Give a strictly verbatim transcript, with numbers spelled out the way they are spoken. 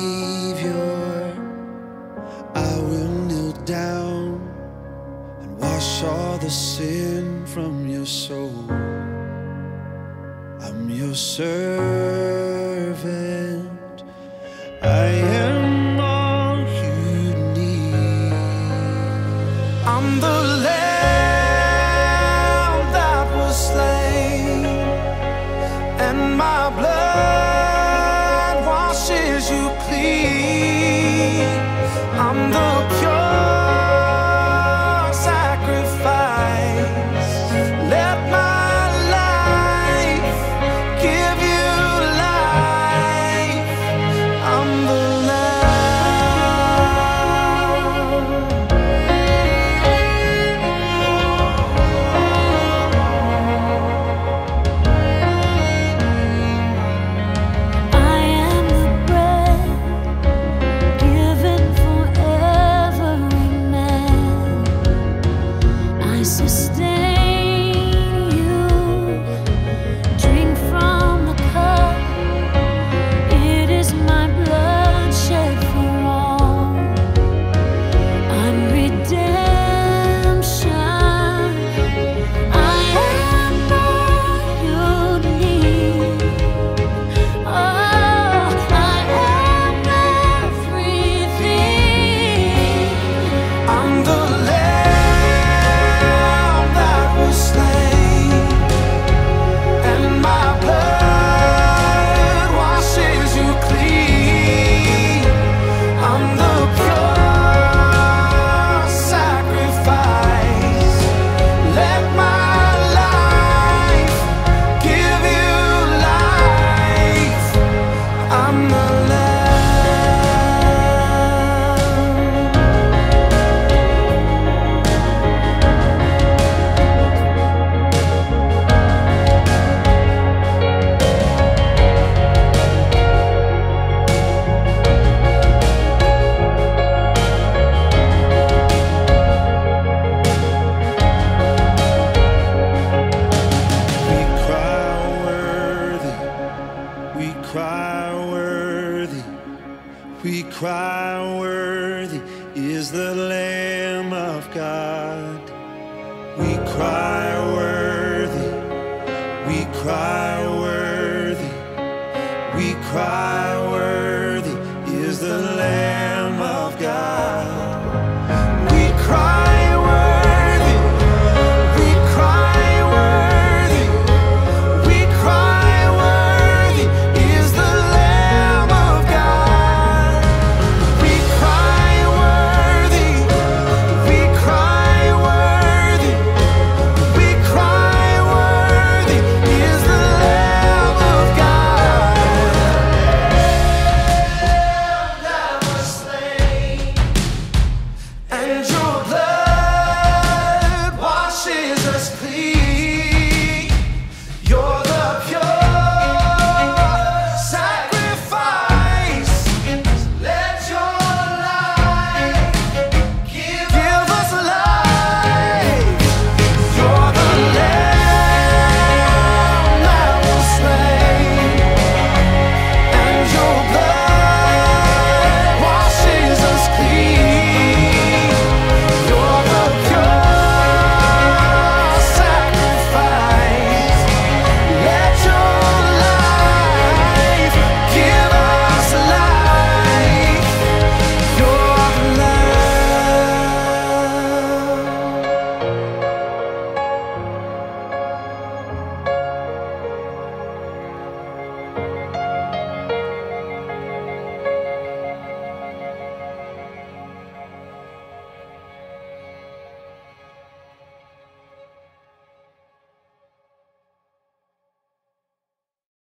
Savior, I will kneel down and wash all the sin from your soul. I'm your servant, I am all you need. I'm the lamb that was slain, and my blood washes you clean. I'm the pure sacrifice. Let my life give you life. I'm the We cry, worthy is the Lamb of God. We cry, worthy, we cry, worthy, we cry.